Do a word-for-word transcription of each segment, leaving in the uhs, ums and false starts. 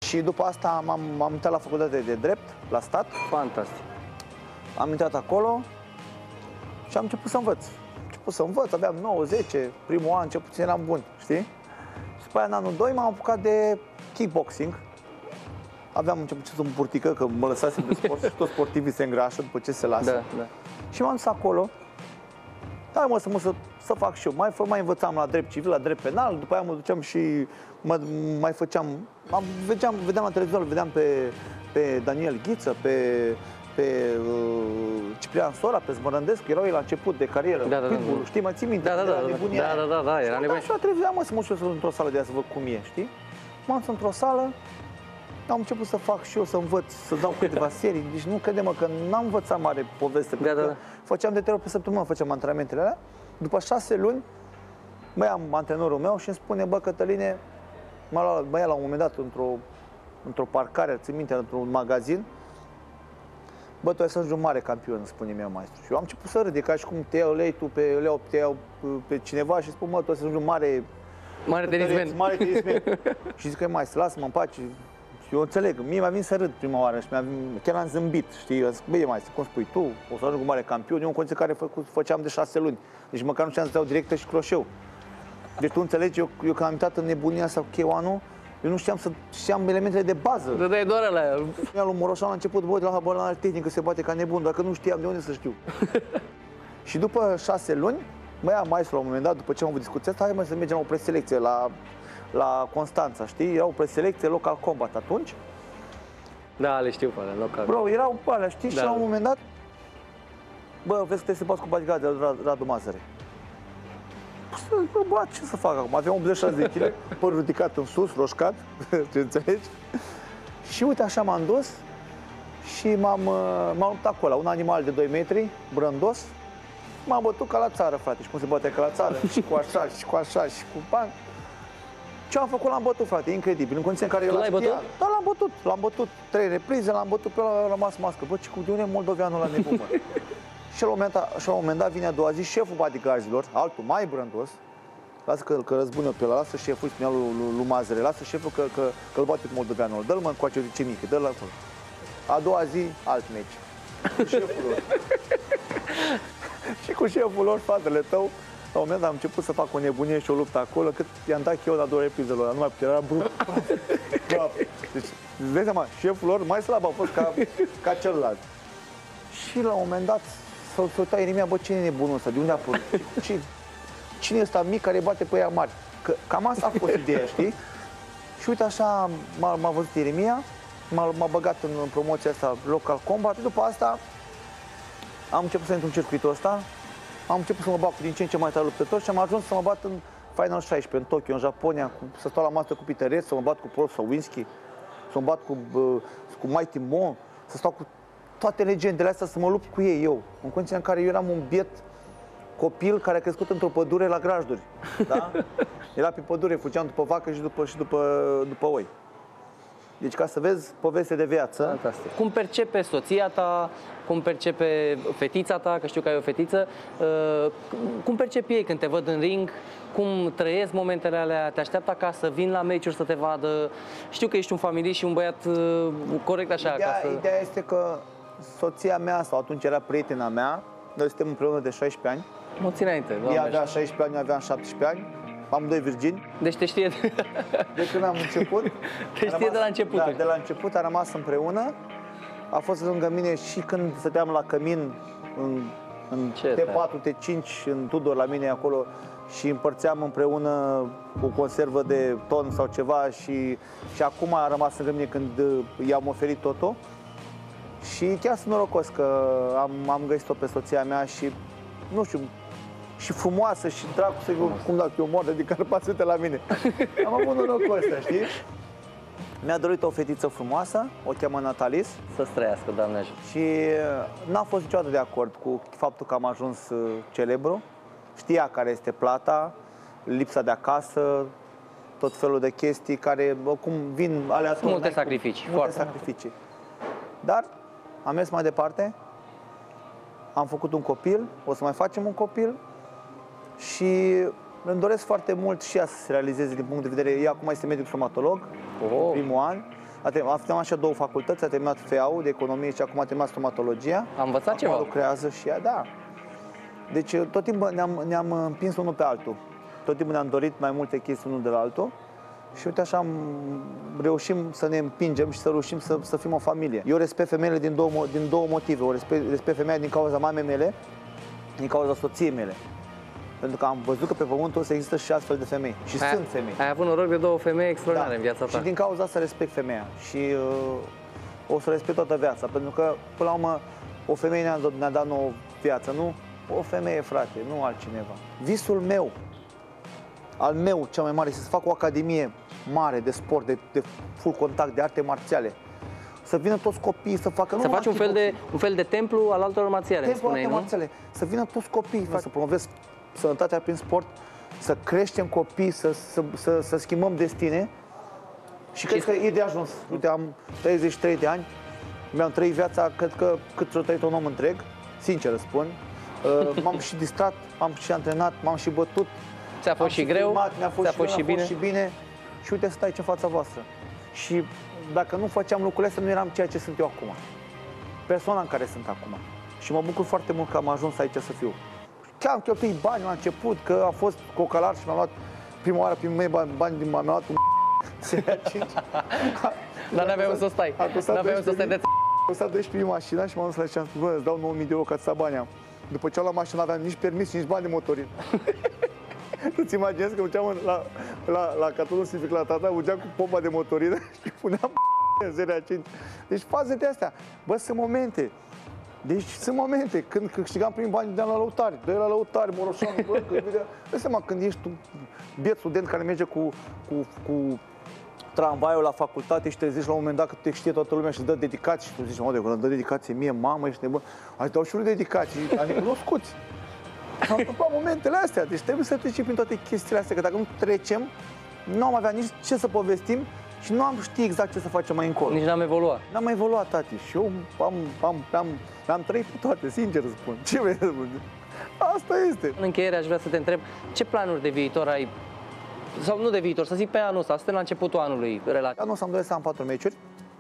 Și după asta m-am intrat la facultate de drept, la stat. Fantastic. Am intrat acolo și am început să învăț. Am început să învăț, aveam nouă, zece, primul an, început să eram bun, știi? Și după aia, în anul doi, m-am apucat de kickboxing. Aveam început să un burtică, că mă lăsasem de sport și toți sportivii se îngrașă după ce se lasă. Da, da. Și m-am dus acolo. Hai mă, să, mă, să, să fac și eu. Mai, mai învățam la drept civil, la drept penal, după aia mă duceam și mă, mai făceam... Am, vedeam, vedeam la televizor, vedeam pe, pe Daniel Ghiță, pe, pe uh, Ciprian Sora, pe Zmărândescu, erau ei la început de carieră. Da, da, Pitbull, da. știi, mai ții minte? Da, da, da, da, da, da, da, era nebunie. Și la televizor, mă, să mă duc într-o sală de aia să văd cum e, știi? M-am dus într-o sală, am început să fac și eu, să învăț, să dau câteva serii. Deci nu crede-mă că n-am învățat mare poveste, da, da, da. Făceam de trei ori pe săptămână, făceam antrenamentele alea. După șase luni, mă ia antrenorul meu și îmi spune, bă, Cătăline, mă ia la un moment dat într-o într-o parcare, țin minte, într-un magazin, bă, tu ai să ajungi un mare campion, spune mie maestru. Și eu am început să râd, e ca și cum te iau, lei tu pe, le iau, te iau pe cineva și spun, mă, tu ai să ajungi un mare... Mare tenismen. Mare tenismen. Și zic că maestru, lasă-mă în pace. Și eu înțeleg, mie mi-a venit să râd prima oară și chiar am zâmbit, știi? Eu zic, băi, maestru, cum spui tu, o să ajung un mare campion, eu în condiții care fă, făceam de șase luni. Deci măcar nu știam să dau directă și croșeu. Deci tu înțelegi, eu, eu când am intrat în nebunia sau cheoanul, eu nu știam să știam elementele de bază. Să dai doar la el. Mi-a lui Moroșan la început, bă, de la habar tehnică se bate ca nebun, dacă nu știam de unde să știu. Și după șase luni, mă ia maestru la un moment dat, după ce am avut discuția asta, hai mă să mergem la o preselecție la, la Constanța, știi? Era o preselecție local combat atunci. Da, le știu pe alea, local. Bro, erau pe alea, știi? Da. Și la un moment dat, bă, vezi că trebuie să bați cu bodyguard de Radu Mazăre. Bă, bă, ce să fac acum? Aveam optzeci și șase de kilograme, părul ridicat în sus, roșcat, ce înțelegi? Și uite, așa m-am dus și m-am luptat acolo, un animal de doi metri, brândos. M-am bătut ca la țară, frate, și cum se bate ca la țară, și cu așa, și cu așa, și cu bani. Ce am făcut, l-am bătut, frate, incredibil, în condiții în care eu l-am bătut? Da, l-am bătut, l-am bătut, trei reprize, l-am bătut, pe ăla a rămas mască. Bă, ce cu de unde e moldoveanul la nebun, mă? Și la un moment dat, și la un moment dat vine a doua zi șeful bodyguardilor, altul mai brândos, lasă că, că răzbun eu pe ăla, lasă șeful, spunea lui, lui, lui Mazăre, lasă șeful că, că, că îl bate pe moldoveanul, dă-l mă încoace, ce mică, dă-l acolo. A doua zi, alt meci. Cu șeful lor. Și cu șeful lor, fratele tău, la un moment dat am început să fac o nebunie și o luptă acolo, cât i-am dat eu la două reprize lor, nu mai putea, era brut. Deci, îți dai seama, șeful lor mai slab a fost ca, ca celălalt. Și la un moment dat s-a uitat Ieremia, bă, cine e nebunul ăsta, de unde a apărut? Ce, cine e ăsta mic care bate pe ea mari? Că cam asta a fost ideea, știi? Și uite așa m-a văzut Ieremia, m-a băgat în, în promoția asta local combat, și după asta am început să intru în circuitul ăsta, am început să mă bat cu din ce în ce mai tare luptători și am ajuns să mă bat în Final șaisprezece, în Tokyo, în Japonia, cu, să stau la masă cu Peter Red, să mă bat cu Paul Sawinski, să mă bat cu, cu Mighty Mo, să stau cu toate legendele astea, să mă lupt cu ei eu, în condiția în care eu eram un biet copil care a crescut într-o pădure la grajduri, da? Era pe pădure, fugeam după vacă și după, și după, după oi. Deci, ca să vezi, poveste de viață. Fantastic. Cum percepe soția ta, cum percepe fetița ta, că știu că ai o fetiță, cum percepe ei când te văd în ring, cum trăiesc momentele alea, te așteaptă acasă, vin la meciuri să te vadă, știu că ești un familist și un băiat corect așa Ideea, acasă. Ideea este că soția mea, sau atunci era prietena mea, noi suntem împreună de șaisprezece ani. Mă țin înainte, Doamne. Ea avea șaisprezece ani, eu aveam șaptesprezece ani. Am doi virgini. Deci te știe de, de când am început. Te știe rămas, de la început. Da, de la început a rămas împreună. A fost lângă mine și când stăteam la cămin în, în T patru, T cinci, în Tudor la mine acolo și împărțeam împreună o conservă de ton sau ceva și, și acum a rămas lângă mine când i-am oferit totul. Și chiar sunt norocos că am, am găsit-o pe soția mea și, nu știu, și frumoasă și dracu să cum dacă eu mor de carpați, uite la mine. Am avut norocul ăsta, știi? Mi-a dorit o fetiță frumoasă, o cheamă Natalis. Să-ți trăiască, Doamne ajută. Și n-a fost niciodată de acord cu faptul că am ajuns celebru. Știa care este plata, lipsa de acasă, tot felul de chestii care, cum vin aleatoriu. Multe sacrificii. Multe foarte sacrificii. Dar am mers mai departe, am făcut un copil, o să mai facem un copil. Și îmi doresc foarte mult și ea să se realizeze din punct de vedere, ea acum este medic stomatolog, oh. în primul an, A terminat așa două facultăți, a terminat F E A-ul de economie și acum a terminat stomatologia. Am învățat acum ceva. lucrează și ea, da. Deci tot timpul ne-am, ne-am împins unul pe altul. Tot timpul ne-am dorit mai multe chestii unul de la altul. Și uite așa am, reușim să ne împingem și să reușim să, să fim o familie. Eu respect femeile din două, din două motive. O respect, respect femeia din cauza mamei mele, din cauza soției mele. Pentru că am văzut că pe pământul ăsta există și astfel de femei. Și ai, sunt femei. Ai avut noroc de două femei extraordinare, da, în viața ta. Și din cauza asta respect femeia. Și uh, o să respect toată viața. Pentru că, până la urmă, o femeie ne-a, ne-a dat nouă viață, nu? O femeie, frate, nu altcineva. Visul meu, al meu cel mai mare, este să fac o academie mare de sport, de, de full contact, de arte marțiale. Să vină toți copiii să facă... Să faci un fel, de, un fel de templu al altor marțiale, îmi Templu spuneai, arte nu? marțiale. Să vină toți copiii, fac... să promovez sănătatea prin sport, să creștem copii, să, să, să, să schimbăm destine. Și cred că e de ajuns. Uite, am treizeci și trei de ani, mi-am trăit viața, cred că cât ți-o trăit un om întreg, sincer spun. M-am și distrat, m-am și antrenat, m-am și bătut. Ți-a fost și greu, mi-a fost, ți-a și, fost și bine. și bine. Și uite, stai în fața voastră. Și dacă nu făceam lucrurile astea, nu eram ceea ce sunt eu acum. Persoana în care sunt acum. Și mă bucur foarte mult că am ajuns aici să fiu. Chiar am cheltuit bani la început, că a fost cocalar și mi-am luat prima oară primii mei bani, bani din m-am luat un Dar n-aveai să stai. N-aveai să stai de a costat doisprezece mașina și m-am dus la și am spus, bă, îți dau nouă mii de euro ca să să bani am. După ce am luat mașina, n-aveam nici permis, nici bani de motorin. Tu-ți imaginezi că mergeam la, la, la cartonul civic la tata, mergeam cu pompa de motorină și puneam în seria cinci. Deci fazele astea, bă, sunt momente. Deci sunt momente când câștigam primii bani de la lăutari, de la lăutari, Moroșanu, bă, când vedea. Dă seama, când ești tu biet student care merge cu, cu, cu tramvaiul la facultate și te zici la un moment dat că te știe toată lumea și îți dă dedicații și tu zici, mă, de când îmi dă dedicație mie, mamă, ești nebun, aș dau și unul dedicații, adică nu scuți. S-au întâmplat momentele astea, deci trebuie să trecem prin toate chestiile astea, că dacă nu trecem, nu am avea nici ce să povestim și nu am ști exact ce să facem mai încolo. Nici n-am evoluat. N-am mai evoluat, tati, și eu am, am, am, am trăit pe toate, sincer spun. Ce vrei să spun? Asta este. În încheiere aș vrea să te întreb, ce planuri de viitor ai, sau nu de viitor, să zic pe anul ăsta, suntem la începutul anului, relativ. Anul ăsta îmi doresc să am patru meciuri,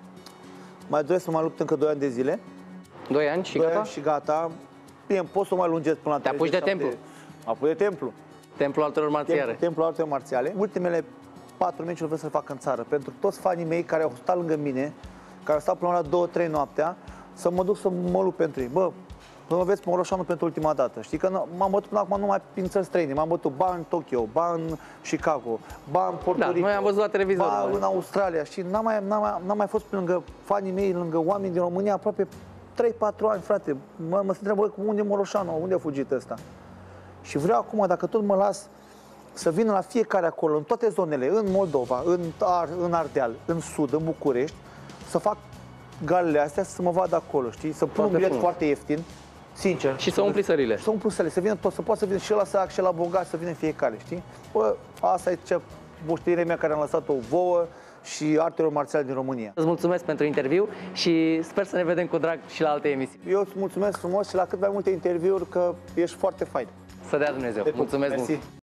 mai doresc să mă lupt încă doi ani de zile. Doi ani și doi gata? ani și gata. Bine, pot să o mai lungesc până la Te apuci de templu? Mă apuc de templu. Templul altor marțiale. Templu, templul altor marțiale. Ultimele patru meciuri vreau să le fac în țară. Pentru toți fanii mei care au stat lângă mine, care au stat până la două trei noaptea, să mă duc să mă lupt pentru ei. Bă, să mă vezi Moroșanu pentru ultima dată. Știi că m-am bătut până acum numai prin țări străine. M-am bătut ba în Tokyo, ba în Chicago, ba în Puerto Rico, Da, noi am văzut la televizor. ba în Australia. Și n-am mai, n-am mai, n-am mai fost lângă fanii mei, lângă oameni din România aproape trei patru ani, frate. Mă, mă se întreabă, unde e Moroșanu, unde a fugit ăsta? Și vreau acum, dacă tot mă las, să vină la fiecare acolo, în toate zonele, în Moldova, în, Ar, în Ardeal, în Sud, în București, să fac galele astea, să mă vadă acolo, știi? Să pun un bilet foarte ieftin, sincer. Și să umpli sările. Să umplu sările, să vină tot, să poată să vină și la sărac și la bogat, să vină fiecare, știi? Bă, asta e cea moștenirea mea care am lăsat-o vouă și artelor marțiale din România. Îți mulțumesc pentru interviu și sper să ne vedem cu drag și la alte emisiuni. Eu îți mulțumesc frumos și la cât mai multe interviuri, că ești foarte fain. Să dea Dumnezeu. Mulțumesc mult!